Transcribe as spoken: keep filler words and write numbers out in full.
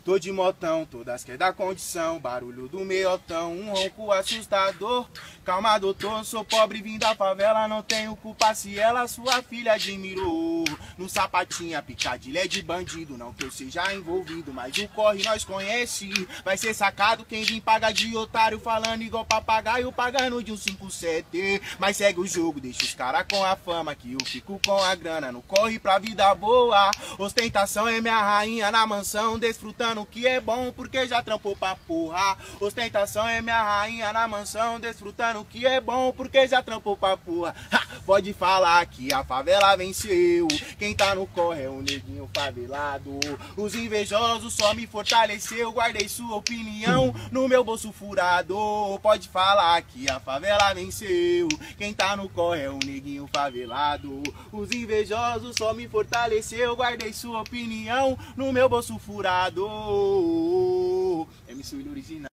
Tô de motão, todas quer dar condição. Barulho do meiotão, um ronco assustador. Calma, doutor, sou pobre, vim da favela. Não tenho culpa se ela, sua filha, admirou. No sapatinha, picadilha é de bandido. Não que eu seja envolvido, mas o corre nós conhece. Vai ser sacado quem vir paga de otário. Falando igual papagaio, pagando de um cinco sete. Mas segue o jogo, deixa os caras com a fama, que eu fico com a grana. Não corre pra vida boa. Ostentação é minha rainha na mansão, desfrutando o que é bom, porque já trampou pra porra. Ostentação é minha rainha na mansão, desfrutando o que é bom, porque já trampou pra porra. Ha! Pode falar que a favela venceu, quem tá no corre é o neguinho favelado. Os invejosos só me fortaleceu, guardei sua opinião no meu bolso furado. Pode falar que a favela venceu, quem tá no corre é o neguinho favelado. Os invejosos só me fortaleceu, guardei sua opinião no meu bolso furado. M C Will original.